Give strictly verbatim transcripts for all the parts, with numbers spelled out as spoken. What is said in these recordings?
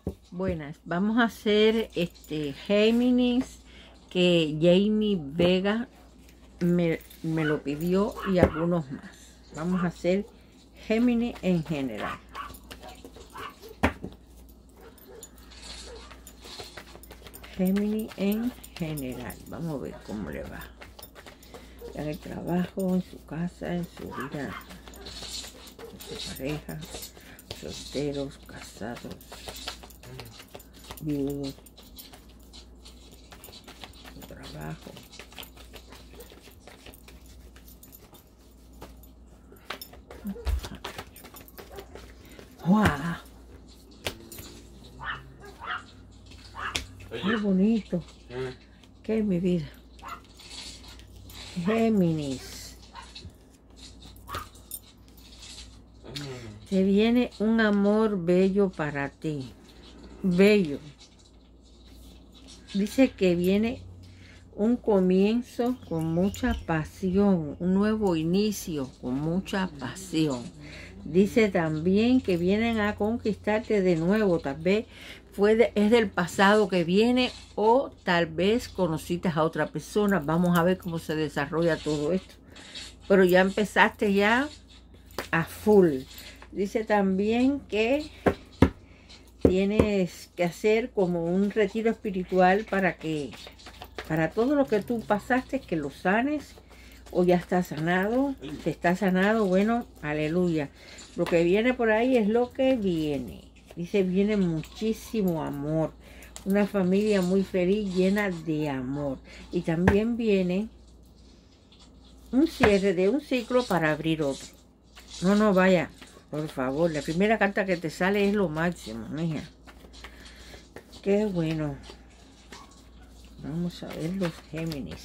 Buenas, vamos a hacer este Géminis que Jamie Vega me, me lo pidió y algunos más. Vamos a hacer Géminis en general. Géminis en general. Vamos a ver cómo le va. En el trabajo, en su casa, en su vida, en su pareja, solteros, casados, viudos, su trabajo. ¡Wow! ¡Qué bonito! ¿Qué es mi vida? Géminis. Te viene un amor bello para ti. Bello. Dice que viene un comienzo con mucha pasión, un nuevo inicio con mucha pasión. Dice también que vienen a conquistarte de nuevo, tal vez fue de, es del pasado que viene o tal vez conociste a otra persona. Vamos a ver cómo se desarrolla todo esto. Pero ya empezaste ya a full. Dice también que tienes que hacer como un retiro espiritual para que, para todo lo que tú pasaste, que lo sanes, o ya está sanado, te está sanado, bueno, aleluya. Lo que viene por ahí es lo que viene. Dice, viene muchísimo amor, una familia muy feliz, llena de amor. Y también viene un cierre de un ciclo para abrir otro. No, no, vaya. Por favor, la primera carta que te sale es lo máximo, mija. Qué bueno. Vamos a ver los Géminis.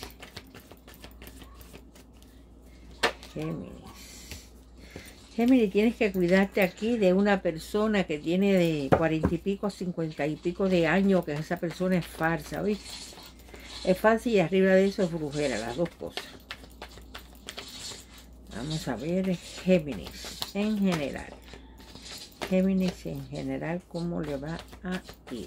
Géminis. Géminis, tienes que cuidarte aquí de una persona que tiene de cuarenta y pico a cincuenta y pico de años, que esa persona es falsa, ¿oíste? Es falsa y arriba de eso es brujera, las dos cosas. Vamos a ver Géminis en general. Géminis en general, ¿cómo le va a ir?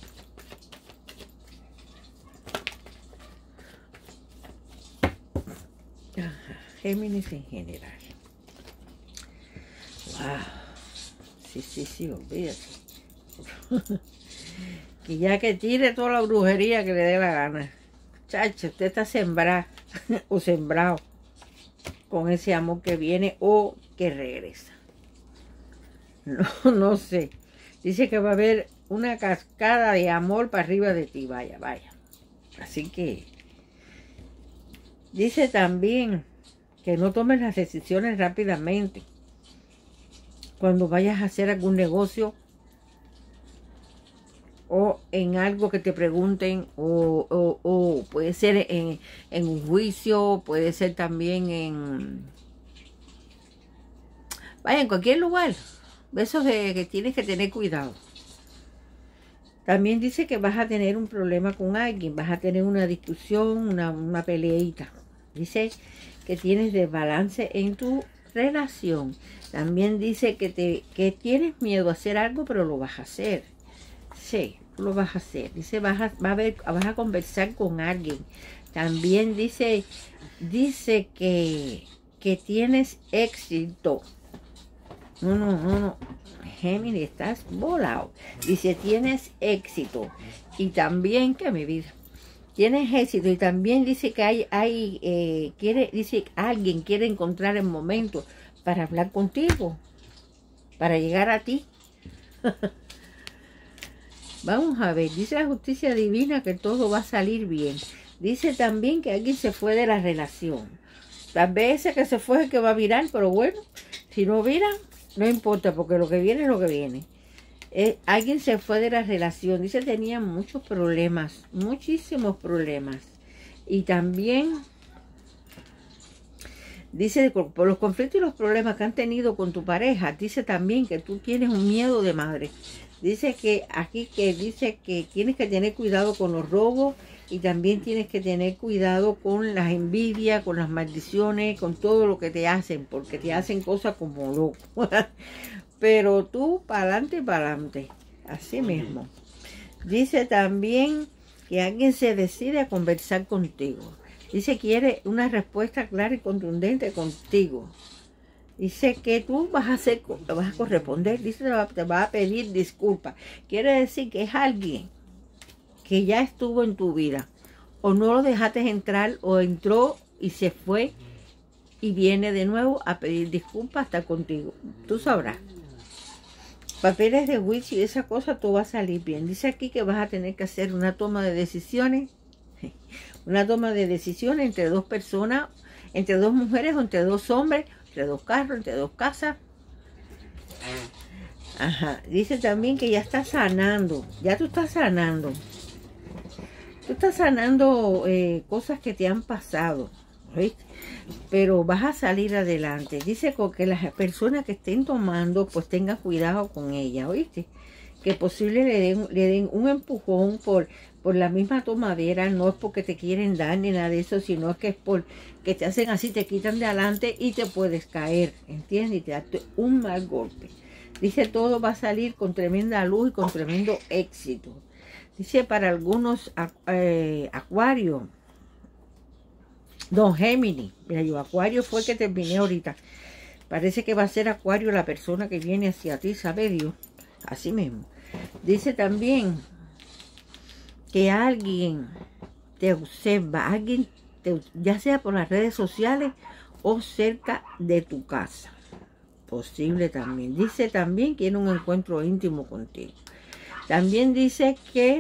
Ajá, Géminis en general. Wow. Sí, sí, sí, olvídate. Que ya que tire toda la brujería que le dé la gana. Chacho, usted está sembrado o sembrado con ese amor que viene o que regresa. No, no sé. Dice que va a haber una cascada de amor para arriba de ti. Vaya, vaya. Así que dice también que no tomes las decisiones rápidamente. Cuando vayas a hacer algún negocio o en algo que te pregunten, o, o, o puede ser en, en un juicio, puede ser también en, vaya, en cualquier lugar. Eso de que tienes que tener cuidado. También dice que vas a tener un problema con alguien, vas a tener una discusión, una, una peleita. Dice que tienes desbalance en tu relación. También dice que, te, que tienes miedo a hacer algo, pero lo vas a hacer. Sí, lo vas a hacer. Dice, vas a, va a ver, vas a conversar con alguien. También dice, dice que, que tienes éxito. No, no, no, no. Géminis, estás volado. Dice, tienes éxito. Y también, que mi vida, tienes éxito. Y también dice que hay, hay eh, quiere, dice, alguien quiere encontrar el momento para hablar contigo, para llegar a ti. Vamos a ver, dice la justicia divina que todo va a salir bien. Dice también que alguien se fue de la relación. Tal vez ese que se fue es el que va a virar, pero bueno, si no vira, no importa, porque lo que viene es lo que viene. Eh, alguien se fue de la relación. Dice que tenía muchos problemas, muchísimos problemas. Y también dice, por los conflictos y los problemas que han tenido con tu pareja, dice también que tú tienes un miedo de madre. Dice que aquí que dice que tienes que tener cuidado con los robos y también tienes que tener cuidado con las envidias, con las maldiciones, con todo lo que te hacen, porque te hacen cosas como loco. Pero tú, para adelante, para adelante. así mismo. Dice también que alguien se decide a conversar contigo. Dice, quiere una respuesta clara y contundente contigo. Dice que tú vas a hacer, vas a corresponder. Dice, te va, te va a pedir disculpas. Quiere decir que es alguien que ya estuvo en tu vida. O no lo dejaste entrar, o entró y se fue. Y viene de nuevo a pedir disculpas hasta contigo. Tú sabrás. Papeles de Witch y esa cosa, todo va a salir bien. Dice aquí que vas a tener que hacer una toma de decisiones. Una toma de decisiones entre dos personas, entre dos mujeres o entre dos hombres, entre dos carros, entre dos casas. Ajá. Dice también que ya estás sanando. Ya tú estás sanando. Tú estás sanando eh, cosas que te han pasado. ¿Viste? Pero vas a salir adelante. Dice que las personas que estén tomando, pues tengan cuidado con ella, ¿oíste? Que posible le den, le den un empujón por, por la misma tomadera. No es porque te quieren dar ni nada de eso, sino es que es por que te hacen así, te quitan de adelante y te puedes caer, ¿entiendes? Y te da un mal golpe. Dice, todo va a salir con tremenda luz y con tremendo éxito. Dice, para algunos eh, acuarios, Don Géminis, mira, yo Acuario fue el que terminé ahorita. Parece que va a ser Acuario la persona que viene hacia ti, sabe Dios. Así mismo. Dice también que alguien te observa, alguien, te, ya sea por las redes sociales o cerca de tu casa. Posible también. Dice también que tiene un encuentro íntimo contigo. También dice que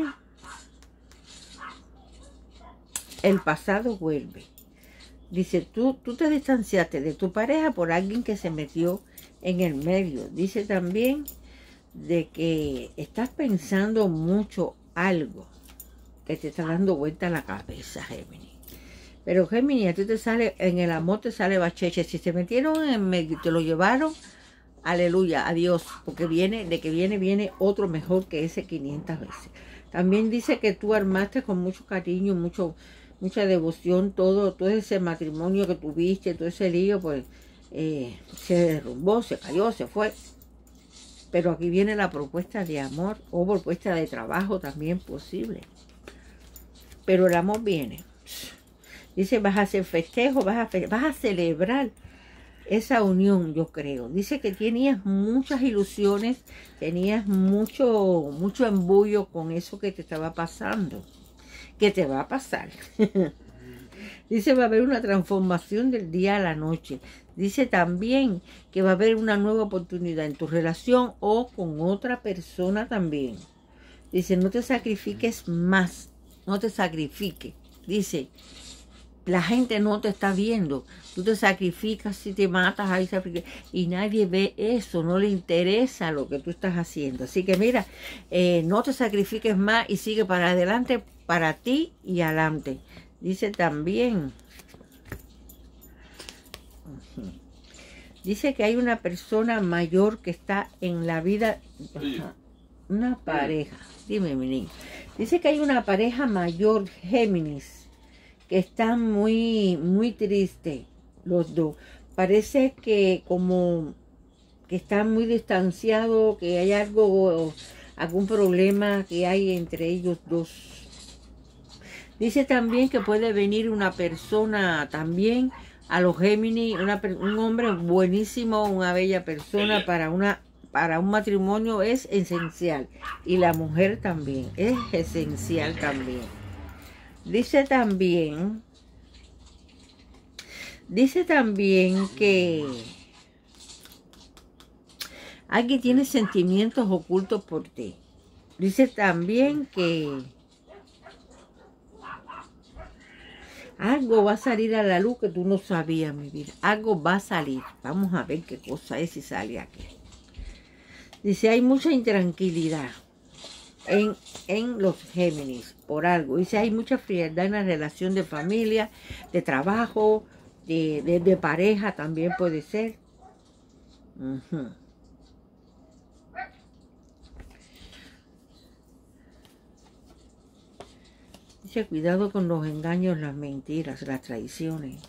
el pasado vuelve. Dice, tú, tú te distanciaste de tu pareja por alguien que se metió en el medio. Dice también de que estás pensando mucho algo que te está dando vuelta a la cabeza, Géminis. Pero Géminis, a ti te sale, en el amor te sale bacheche. Si se metieron en el medio y te lo llevaron, aleluya, adiós. Porque viene, de que viene, viene otro mejor que ese quinientas veces. También dice que tú armaste con mucho cariño, mucho... mucha devoción, todo, todo ese matrimonio que tuviste, todo ese lío, pues eh, se derrumbó, se cayó, se fue. Pero aquí viene la propuesta de amor o propuesta de trabajo también posible. Pero el amor viene. Dice, vas a hacer festejo, vas a, fe vas a celebrar esa unión, yo creo. Dice que tenías muchas ilusiones, tenías mucho, mucho embullo con eso que te estaba pasando. Que te va a pasar. Dice, va a haber una transformación del día a la noche. Dice también que va a haber una nueva oportunidad en tu relación o con otra persona también. Dice, no te sacrifiques más. No te sacrifiques. Dice, la gente no te está viendo. Tú te sacrificas, si te matas, ahí se y nadie ve eso. No le interesa lo que tú estás haciendo. Así que mira, eh, no te sacrifiques más y sigue para adelante, para ti y adelante. Dice también, dice que hay una persona mayor que está en la vida, una pareja, dime mi niño, dice que hay una pareja mayor, Géminis, que está muy, muy triste, los dos. Parece que como que están muy distanciados, que hay algo, algún problema que hay entre ellos dos. Dice también que puede venir una persona también a los Géminis, una, un hombre buenísimo, una bella persona para, una, para un matrimonio es esencial. Y la mujer también, es esencial también. Dice también, dice también que alguien tiene sentimientos ocultos por ti. Dice también que algo va a salir a la luz que tú no sabías, mi vida. Algo va a salir. Vamos a ver qué cosa es y sale aquí. Dice, hay mucha intranquilidad en, en los Géminis por algo. Dice, hay mucha frialdad en la relación de familia, de trabajo, de, de, de pareja también puede ser. Uh-huh. Dice, cuidado con los engaños, las mentiras, las traiciones.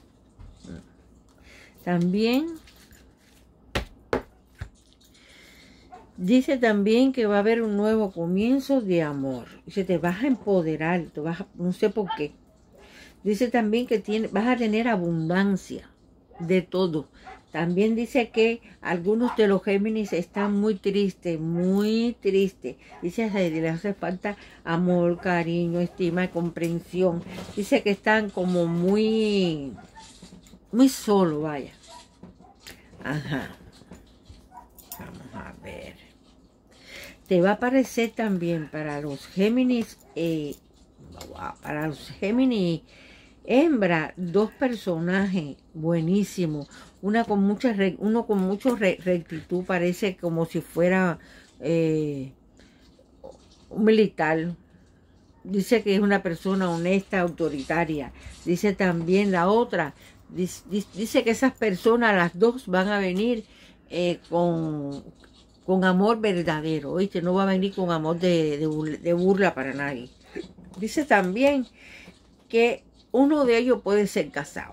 También Dice también que va a haber un nuevo comienzo de amor. Dice, te vas a empoderar, te vas a, no sé por qué. Dice también que tiene, vas a tener abundancia de todo. También dice que algunos de los Géminis están muy tristes, muy tristes. Dice que les hace falta amor, cariño, estima y comprensión. Dice que están como muy, muy solos, vaya. Ajá. Vamos a ver. Te va a aparecer también para los Géminis, eh, para los Géminis hembra, dos personajes buenísimos. Una con mucha, uno con mucha rectitud, parece como si fuera eh, un militar. Dice que es una persona honesta, autoritaria. Dice también la otra, dice, dice que esas personas, las dos, van a venir eh, con, con amor verdadero, ¿oíste? No va a venir con amor de, de, burla, de burla para nadie. Dice también que uno de ellos puede ser casado.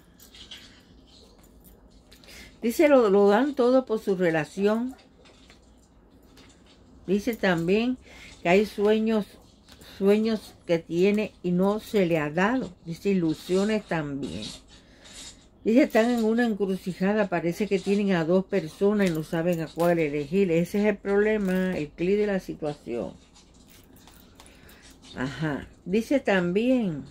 Dice, lo, lo dan todo por su relación. Dice también que hay sueños, sueños que tiene y no se le ha dado. Dice, ilusiones también. Dice, están en una encrucijada, parece que tienen a dos personas y no saben a cuál elegir. Ese es el problema, el clic de la situación. Ajá. Dice también...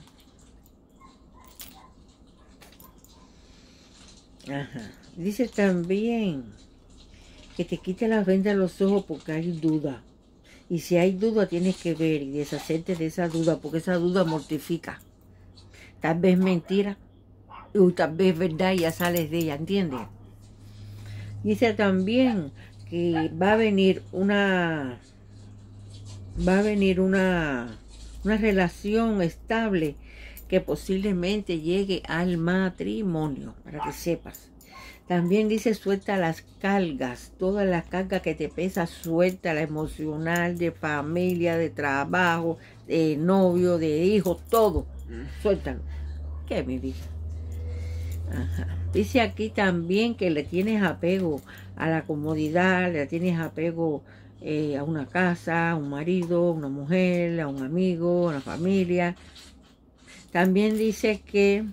Ajá. Dice también que te quite las vendas de los ojos porque hay duda. Y si hay duda tienes que ver y deshacerte de esa duda porque esa duda mortifica. Tal vez mentira o tal vez verdad y ya sales de ella, ¿entiendes? Dice también que va a venir una va a venir una una relación estable que posiblemente llegue al matrimonio, para que sepas. También dice, suelta las cargas, todas las cargas que te pesan, suelta la emocional, de familia, de trabajo, de novio, de hijo, todo, suéltalo. ¿Qué, mi vida? Ajá. Dice aquí también que le tienes apego a la comodidad, le tienes apego eh, a una casa, a un marido, a una mujer, a un amigo, a una familia. También dice que,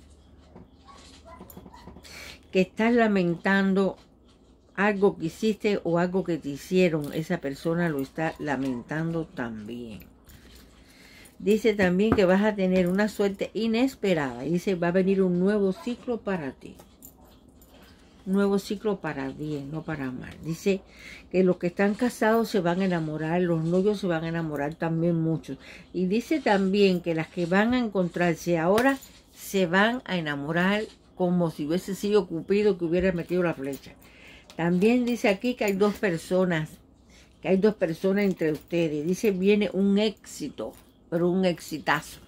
que estás lamentando algo que hiciste o algo que te hicieron. Esa persona lo está lamentando también. Dice también que vas a tener una suerte inesperada. Dice, va a venir un nuevo ciclo para ti. Un nuevo ciclo para bien, no para mal. Dice que los que están casados se van a enamorar, los novios se van a enamorar también muchos. Y dice también que las que van a encontrarse ahora se van a enamorar como si hubiese sido Cupido que hubiera metido la flecha. También dice aquí que hay dos personas, que hay dos personas entre ustedes. Dice, viene un éxito, pero un exitazo.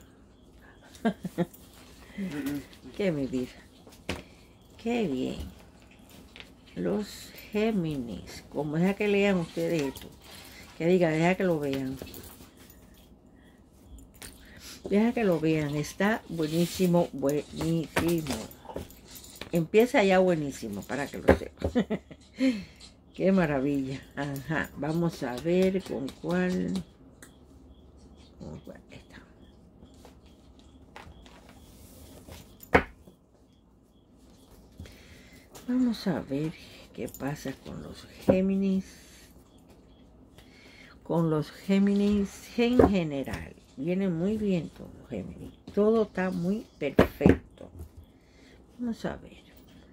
¿Qué me dice? Qué bien. Los Géminis, como deja que lean ustedes esto, que diga, deja que lo vean, deja que lo vean, está buenísimo, buenísimo, empieza ya buenísimo, para que lo sepan. Qué maravilla. Ajá, vamos a ver con cuál, con cuál está. Vamos a ver qué pasa con los Géminis. Con los Géminis en general. Viene muy bien todo, Géminis. Todo está muy perfecto. Vamos a ver.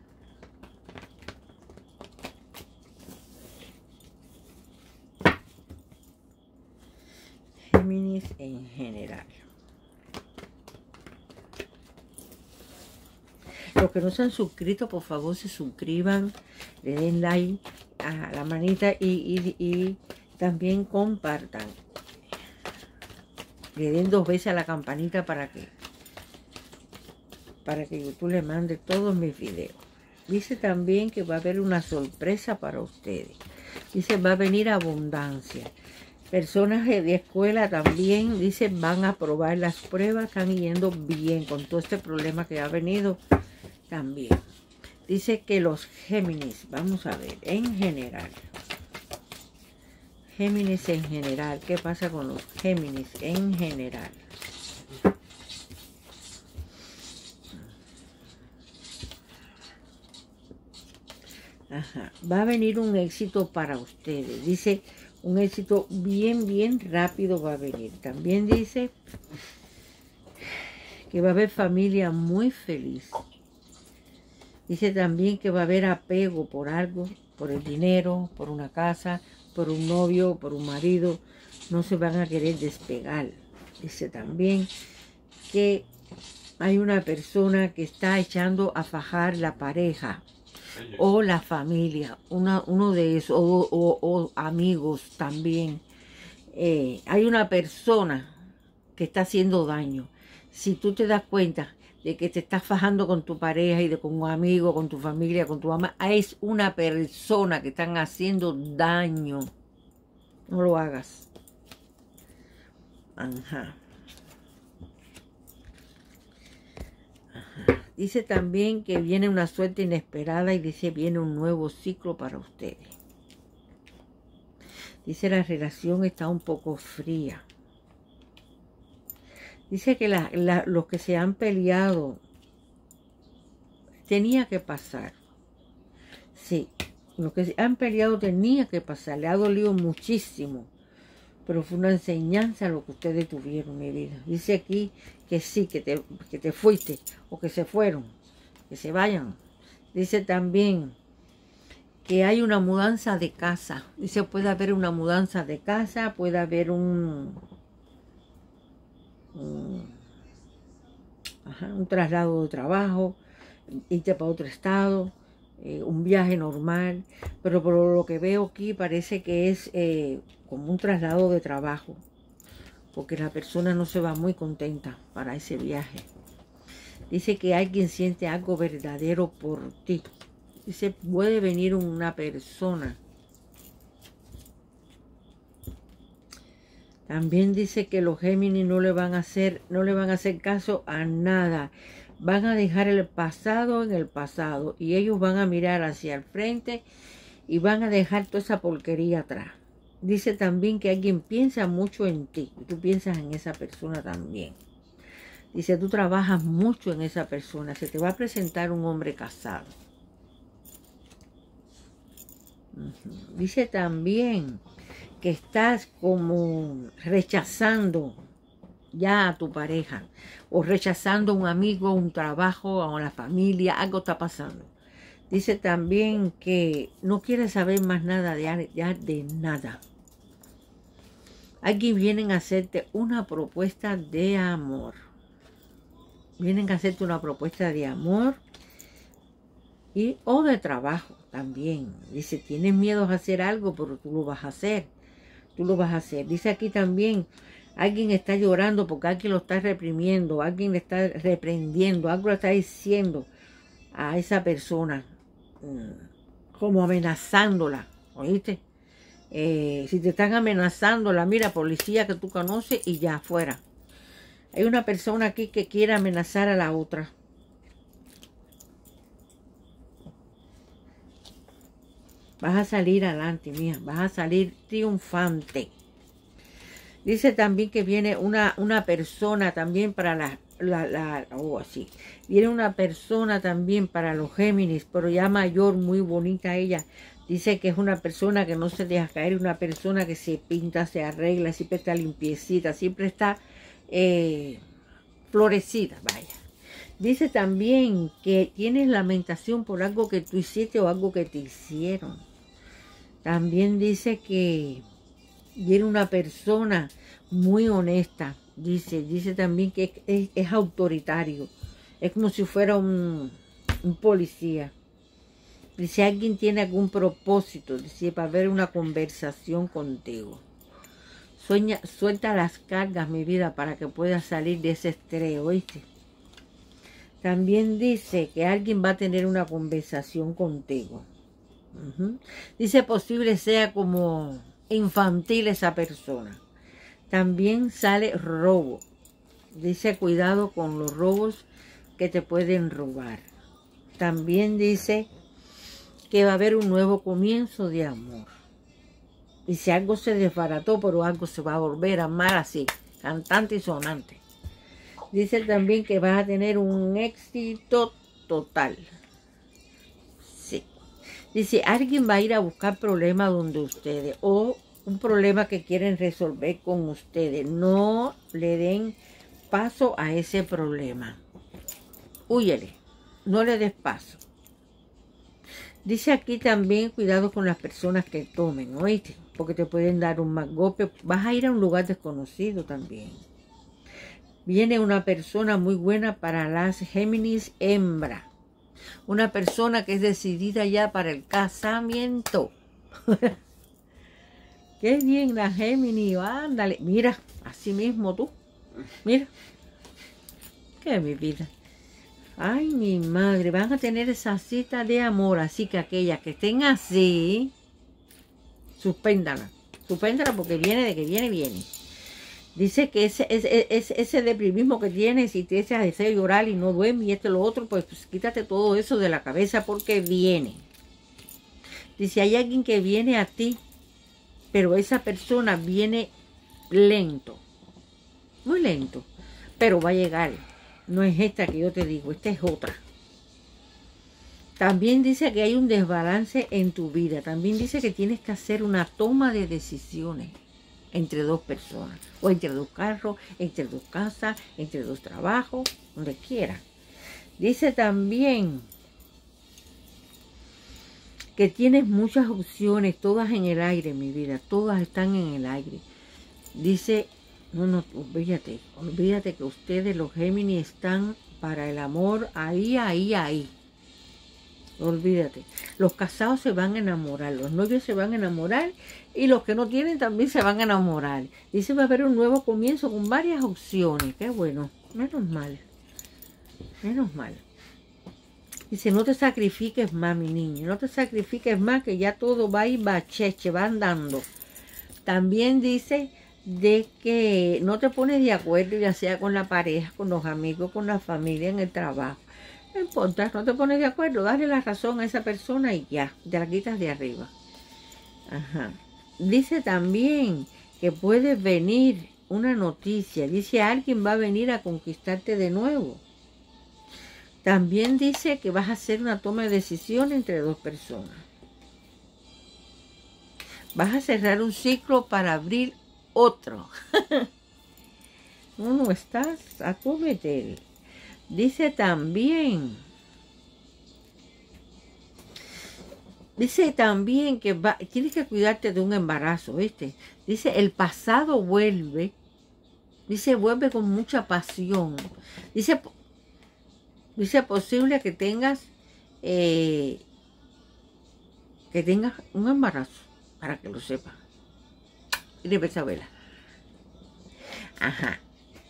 Géminis en general. Los que no se han suscrito, por favor, se suscriban, le den like a la manita y, y, y también compartan. Le den dos veces a la campanita para que, para que YouTube le mande todos mis videos. Dice también que va a haber una sorpresa para ustedes. Dice, va a venir abundancia. Personas de escuela también, dice, van a aprobar las pruebas, están yendo bien con todo este problema que ha venido. También dice que los Géminis, vamos a ver, en general, Géminis en general. ¿Qué pasa con los Géminis en general? Ajá. Va a venir un éxito para ustedes. Dice, un éxito bien, bien rápido va a venir. También dice que va a haber familia muy feliz. Dice también que va a haber apego por algo, por el dinero, por una casa, por un novio, por un marido. No se van a querer despegar. Dice también que hay una persona que está echando a fajar la pareja o la familia, una, uno de esos, o, o, o amigos también. Eh, hay una persona que está haciendo daño. Si tú te das cuenta de que te estás fajando con tu pareja y de con un amigo, con tu familia, con tu mamá, es una persona que están haciendo daño. No lo hagas. Ajá. Ajá. Dice también que viene una suerte inesperada y dice viene un nuevo ciclo para ustedes. Dice la relación está un poco fría. Dice que la, la, los que se han peleado tenía que pasar. Sí, los que se han peleado tenía que pasar. Le ha dolido muchísimo. Pero fue una enseñanza lo que ustedes tuvieron, mi vida. Dice aquí que sí, que te, que te fuiste o que se fueron, que se vayan. Dice también que hay una mudanza de casa. Dice puede haber una mudanza de casa, puede haber un, un, ajá, un traslado de trabajo, irte para otro estado, eh, un viaje normal. Pero por lo que veo aquí parece que es eh, como un traslado de trabajo, porque la persona no se va muy contenta para ese viaje. Dice que alguien siente algo verdadero por ti. Dice, puede venir una persona. También dice que los Géminis no le van a hacer, no le van a hacer caso a nada. Van a dejar el pasado en el pasado y ellos van a mirar hacia el frente y van a dejar toda esa porquería atrás. Dice también que alguien piensa mucho en ti y tú piensas en esa persona también. Dice, tú trabajas mucho en esa persona. Se te va a presentar un hombre casado. Uh-huh. Dice también que estás como rechazando ya a tu pareja o rechazando a un amigo, un trabajo o la familia. Algo está pasando. Dice también que no quieres saber más nada de, ya de nada. Aquí vienen a hacerte una propuesta de amor. Vienen a hacerte una propuesta de amor y o de trabajo también. Dice, tienes miedo a hacer algo, pero tú lo vas a hacer. Tú lo vas a hacer. Dice aquí también, alguien está llorando porque alguien lo está reprimiendo, alguien le está reprendiendo, algo le está diciendo a esa persona, como amenazándola, ¿oíste? Eh, si te están amenazándola, mira, policía que tú conoces y ya afuera. Hay una persona aquí que quiere amenazar a la otra. Vas a salir adelante, mía, vas a salir triunfante. Dice también que viene una, una persona también para la, la, la oh, así. Viene una persona también para los Géminis, pero ya mayor, muy bonita ella. Dice que es una persona que no se deja caer, una persona que se pinta, se arregla, siempre está limpiecita, siempre está eh, florecida, vaya. Dice también que tienes lamentación por algo que tú hiciste o algo que te hicieron. También dice que viene una persona muy honesta. Dice, dice también que es, es, es autoritario. Es como si fuera un, un policía. Dice, alguien tiene algún propósito, dice, para ver una conversación contigo. Sueña, suelta las cargas, mi vida, para que puedas salir de ese estrés, ¿oíste? También dice que alguien va a tener una conversación contigo. Uh-huh. Dice, posible sea como infantil esa persona. También sale robo. Dice, cuidado con los robos que te pueden robar. También dice que va a haber un nuevo comienzo de amor. Y si algo se desbarató, pero algo se va a volver a amar así, cantante y sonante. Dice también que vas a tener un éxito total. Sí. Dice, alguien va a ir a buscar problemas donde ustedes, o un problema que quieren resolver con ustedes. No le den paso a ese problema. Húyele, no le des paso. Dice aquí también, cuidado con las personas que tomen, ¿oíste? Porque te pueden dar un mal golpe. Vas a ir a un lugar desconocido también. Viene una persona muy buena para las Géminis hembra. Una persona que es decidida ya para el casamiento. Qué bien la Géminis, ándale. Mira, así mismo tú. Mira. Qué mi vida. Ay, mi madre, van a tener esa cita de amor, así que aquellas que estén así, suspéndala. Suspéndala porque viene de que viene, viene. Dice que ese, ese, ese, ese deprimismo que tienes, si te ese deseo llorar y no duermes y esto y lo otro, pues, pues quítate todo eso de la cabeza porque viene. Dice, hay alguien que viene a ti, pero esa persona viene lento, muy lento, pero va a llegar. No es esta que yo te digo, esta es otra. También dice que hay un desbalance en tu vida. También dice que tienes que hacer una toma de decisiones entre dos personas. O entre dos carros, entre dos casas, entre dos trabajos, donde quiera. Dice también que tienes muchas opciones, todas en el aire, mi vida. Todas están en el aire. Dice... No, no, olvídate, olvídate que ustedes los Géminis están para el amor ahí, ahí, ahí. Olvídate. Los casados se van a enamorar, los novios se van a enamorar y los que no tienen también se van a enamorar. Dice va a haber un nuevo comienzo con varias opciones. Qué bueno, menos mal, menos mal. Dice no te sacrifiques más, mi niño, no te sacrifiques más que ya todo va a ir bacheche, va andando. También dice... de que no te pones de acuerdo, ya sea con la pareja, con los amigos, con la familia, en el trabajo. No importa, no te pones de acuerdo, dale la razón a esa persona y ya, te la quitas de arriba. Ajá. Dice también que puede venir una noticia, dice alguien va a venir a conquistarte de nuevo. También dice que vas a hacer una toma de decisión entre dos personas. Vas a cerrar un ciclo para abrir otro. No, estás a tu meter. Dice también, dice también que va, tienes que cuidarte de un embarazo, ¿viste? Dice, el pasado vuelve, dice, vuelve con mucha pasión. Dice, dice posible que tengas, eh, que tengas un embarazo, para que lo sepas. Y de Isabela. Ajá.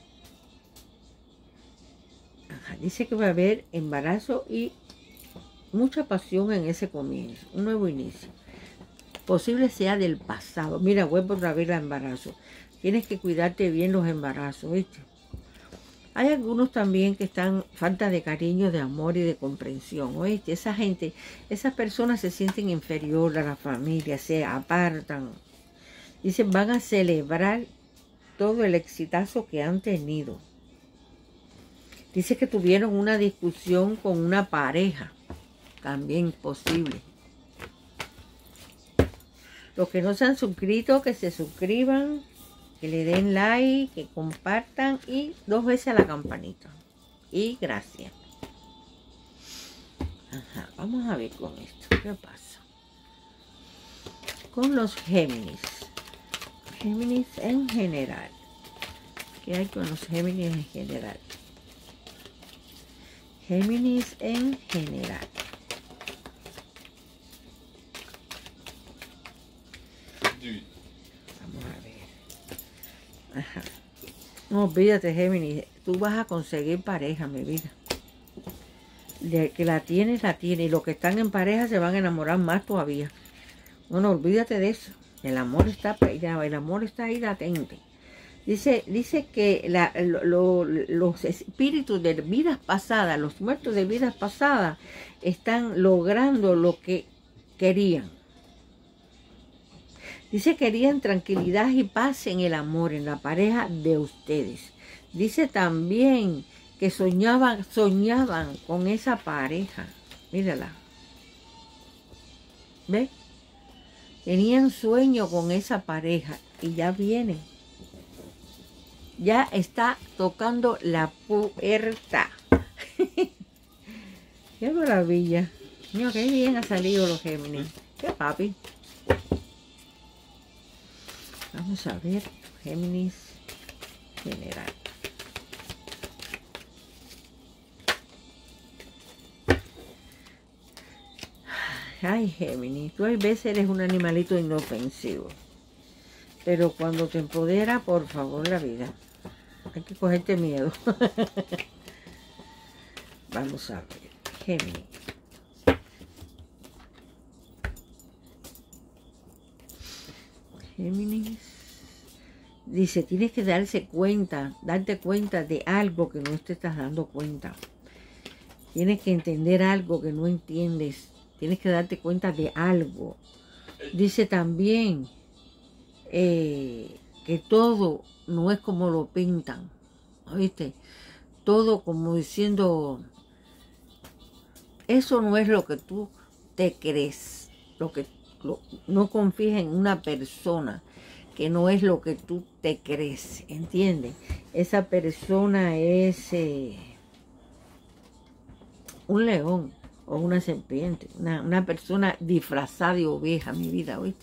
Ajá. Dice que va a haber embarazo y mucha pasión en ese comienzo. Un nuevo inicio. Posible sea del pasado. Mira, vuelvo otra vez al embarazo. Tienes que cuidarte bien los embarazos, ¿viste? Hay algunos también que están falta de cariño, de amor y de comprensión, ¿oíste? Esa gente, esas personas se sienten inferiores a la familia, se apartan. Dicen, van a celebrar todo el exitazo que han tenido. Dice que tuvieron una discusión con una pareja. También posible. Los que no se han suscrito, que se suscriban, que le den like, que compartan y dos veces a la campanita. Y gracias. Ajá, vamos a ver con esto. ¿Qué pasa? Con los Géminis. Géminis en general. ¿Qué hay con los Géminis en general? Géminis en general. Vamos a ver. Ajá. No olvídate, Géminis. Tú vas a conseguir pareja, mi vida. De que la tienes, la tienes. Y los que están en pareja se van a enamorar más todavía. No, no, olvídate de eso. El amor está, el amor está ahí latente. Dice, dice que la, lo, lo, los espíritus de vidas pasadas, los muertos de vidas pasadas, están logrando lo que querían. Dice que querían tranquilidad y paz en el amor, en la pareja de ustedes. Dice también que soñaban, soñaban con esa pareja. Mírala. ¿Ves? Tenían sueño con esa pareja y ya viene. Ya está tocando la puerta. Qué maravilla. Mira, qué bien ha salido los Géminis. Qué papi. Vamos a ver, Géminis general. Ay, Géminis, tú a veces eres un animalito inofensivo. Pero cuando te empodera, por favor, la vida. Hay que cogerte miedo. Vamos a ver, Géminis. Géminis. Dice, tienes que darse cuenta, darte cuenta de algo que no te estás dando cuenta. Tienes que entender algo que no entiendes. Tienes que darte cuenta de algo. Dice también eh, que todo no es como lo pintan. ¿Oíste? Todo como diciendo, eso no es lo que tú te crees. Lo que lo, no confíes en una persona que no es lo que tú te crees. ¿Entiendes? Esa persona es eh, un león o una serpiente, una, una persona disfrazada de oveja, mi vida, ¿oíste?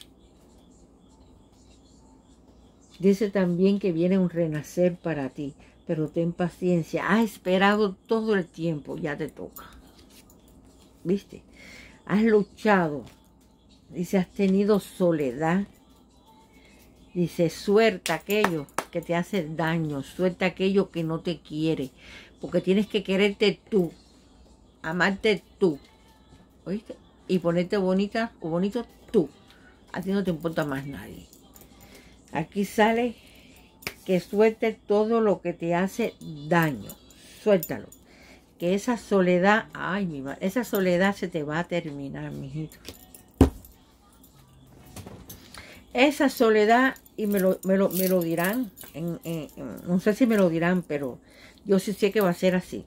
Dice también que viene un renacer para ti, pero ten paciencia. Has esperado todo el tiempo, ya te toca. ¿Viste? Has luchado. Dice, has tenido soledad. Dice, suelta aquello que te hace daño, suelta aquello que no te quiere, porque tienes que quererte tú. Amarte tú, ¿oíste? Y ponerte bonita o bonito tú. A ti no te importa más nadie. Aquí sale que suelte todo lo que te hace daño. Suéltalo. Que esa soledad, ay mi madre, esa soledad se te va a terminar, mijito. Esa soledad, y me lo, me lo, me lo dirán, en, en, en, no sé si me lo dirán, pero yo sí sé que va a ser así.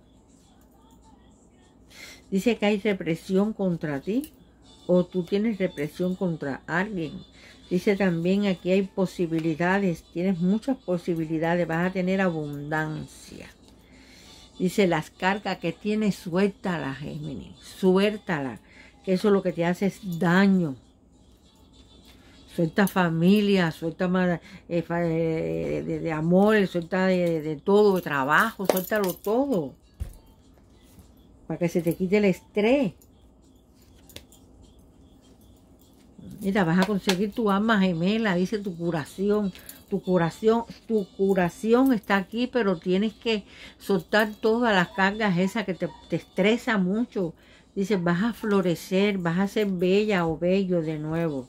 Dice que hay represión contra ti o tú tienes represión contra alguien. Dice también aquí hay posibilidades, tienes muchas posibilidades, vas a tener abundancia. Dice las cargas que tienes, suéltala, Géminis, suéltala, que eso es lo que te hace es daño. Suelta familia, suelta eh, de, de, de amor, suelta de, de todo, de trabajo, suéltalo todo. Para que se te quite el estrés. Mira, vas a conseguir tu alma gemela, dice tu curación. Tu curación, tu curación está aquí, pero tienes que soltar todas las cargas esas que te, te estresa mucho. Dice, vas a florecer, vas a ser bella o bello de nuevo.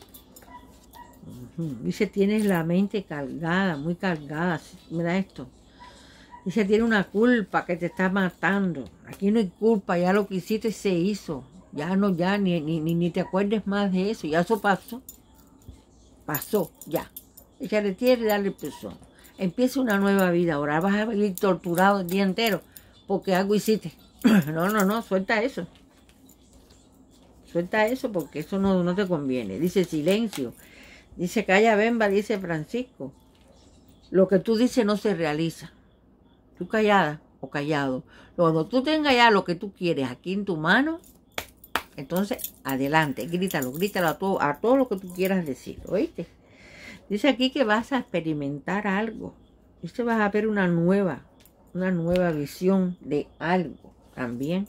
Dice, tienes la mente cargada, muy cargada. Mira esto. Dice, tiene una culpa que te está matando. Aquí no hay culpa, ya lo que hiciste se hizo. Ya no, ya, ni, ni, ni te acuerdes más de eso. Ya eso pasó. Pasó, ya. Échale tierra y dale presión. Empieza una nueva vida. Ahora vas a venir torturado el día entero porque algo hiciste. No, no, no, suelta eso. Suelta eso porque eso no, no te conviene. Dice silencio. Dice calla bemba, dice Francisco. Lo que tú dices no se realiza. Tú callada o callado. Cuando tú tengas ya lo que tú quieres aquí en tu mano, entonces adelante, grítalo, grítalo a todo, a todo lo que tú quieras decir, ¿oíste? Dice aquí que vas a experimentar algo. Dice vas a ver una nueva, una nueva visión de algo también.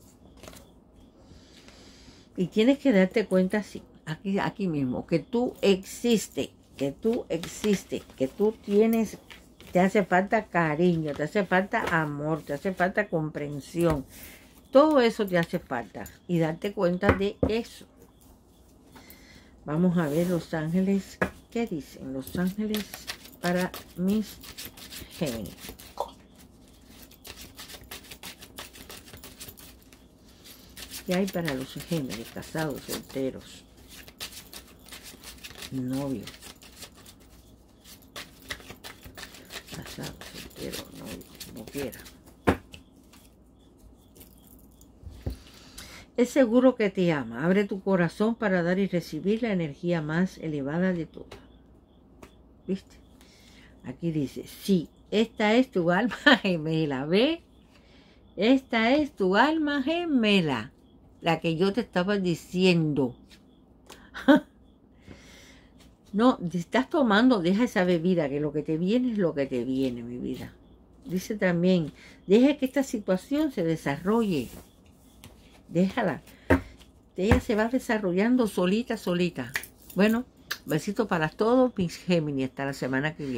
Y tienes que darte cuenta así, aquí, aquí mismo, que tú existes, que tú existes, que tú tienes, te hace falta cariño, te hace falta amor, te hace falta comprensión. Todo eso te hace falta y darte cuenta de eso. Vamos a ver los ángeles, ¿qué dicen los ángeles para mis Géminis? ¿Qué hay para los Géminis, casados, solteros? novio. Casado, soltero, novio, como quiera. Es seguro que te ama. Abre tu corazón para dar y recibir la energía más elevada de todas. ¿Viste? Aquí dice, sí, esta es tu alma gemela. ¿Ves? Esta es tu alma gemela. La que yo te estaba diciendo. No, te estás tomando, deja esa bebida, que lo que te viene es lo que te viene, mi vida. Dice también, deja que esta situación se desarrolle. Déjala. Ella se va desarrollando solita, solita. Bueno, besito para todos mis Géminis. Hasta la semana que viene.